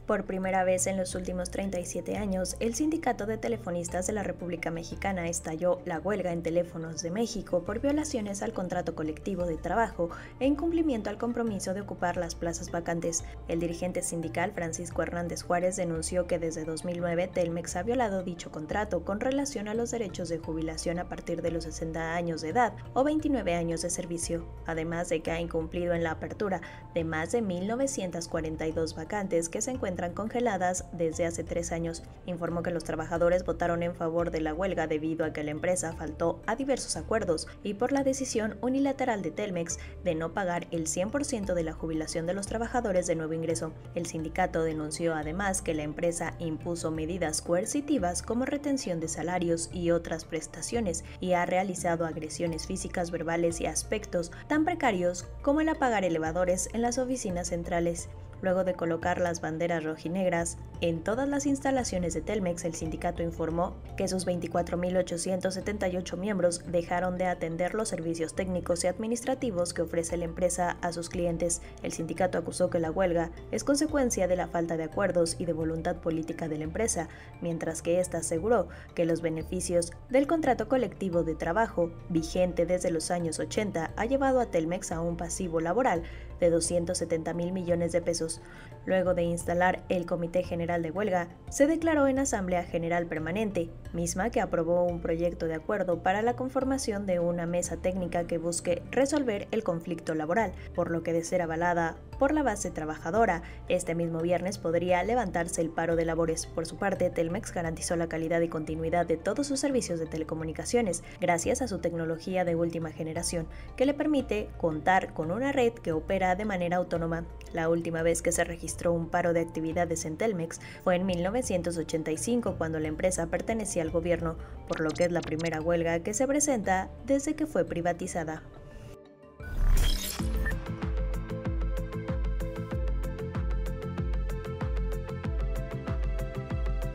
Por primera vez en los últimos 37 años, el Sindicato de Telefonistas de la República Mexicana estalló la huelga en Teléfonos de México por violaciones al contrato colectivo de trabajo e incumplimiento al compromiso de ocupar las plazas vacantes. El dirigente sindical Francisco Hernández Juárez denunció que desde 2009 Telmex ha violado dicho contrato con relación a los derechos de jubilación a partir de los 60 años de edad o 29 años de servicio, además de que ha incumplido en la apertura de más de 1.942 vacantes que se encuentran congeladas desde hace 3 años. Informó que los trabajadores votaron en favor de la huelga debido a que la empresa faltó a diversos acuerdos y por la decisión unilateral de Telmex de no pagar el 100% de la jubilación de los trabajadores de nuevo ingreso. El sindicato denunció además que la empresa impuso medidas coercitivas como retención de salarios y otras prestaciones y ha realizado agresiones físicas, verbales y aspectos tan precarios como el apagar elevadores en las oficinas centrales. Luego de colocar las banderas rojinegras en todas las instalaciones de Telmex, el sindicato informó que sus 24.878 miembros dejaron de atender los servicios técnicos y administrativos que ofrece la empresa a sus clientes. El sindicato acusó que la huelga es consecuencia de la falta de acuerdos y de voluntad política de la empresa, mientras que ésta aseguró que los beneficios del contrato colectivo de trabajo, vigente desde los años 80, ha llevado a Telmex a un pasivo laboral de 270.000 millones de pesos. Luego de instalar el Comité General de Huelga, se declaró en Asamblea General Permanente, misma que aprobó un proyecto de acuerdo para la conformación de una mesa técnica que busque resolver el conflicto laboral, por lo que de ser avalada por la base trabajadora, este mismo viernes podría levantarse el paro de labores. Por su parte, Telmex garantizó la calidad y continuidad de todos sus servicios de telecomunicaciones, gracias a su tecnología de última generación, que le permite contar con una red que opera de manera autónoma. La última vez que se registró un paro de actividades en Telmex fue en 1985, cuando la empresa pertenecía al gobierno, por lo que es la primera huelga que se presenta desde que fue privatizada.